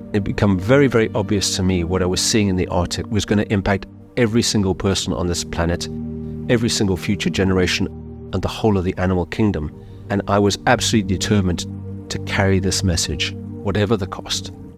it became very, very obvious to me what I was seeing in the Arctic was going to impact every single person on this planet, every single future generation, and the whole of the animal kingdom. And I was absolutely determined to carry this message, whatever the cost.